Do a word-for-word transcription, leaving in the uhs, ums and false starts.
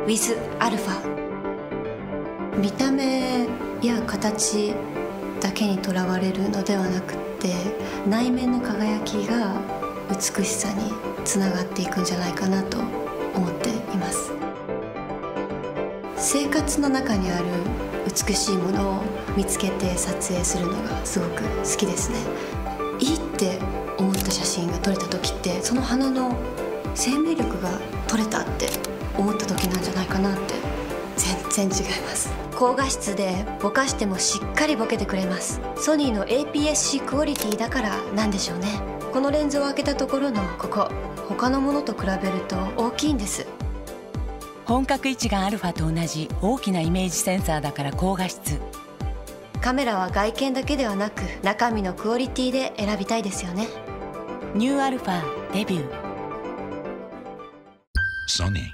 with アルファ。見た目や形だけにとらわれるのではなくって内面の輝きが美しさにつながっていくんじゃないかなと思っています。生活の中にある美しいものを見つけて撮影するのがすごく好きですね。いいって思った写真が撮れた時ってその花の生命力が撮れたって思った時なんじゃないかなって。全然違います。高画質でぼかしてもしっかりボケてくれます。ソニーの エーピーエスシー クオリティだからなんでしょうね。このレンズを開けたところのここ、他のものと比べると大きいんです。 本格一眼アルファと同じ大きなイメージセンサーだから高画質。 カメラは外見だけではなく中身のクオリティで選びたいですよね。 ニューアルファデビュー。 ソニー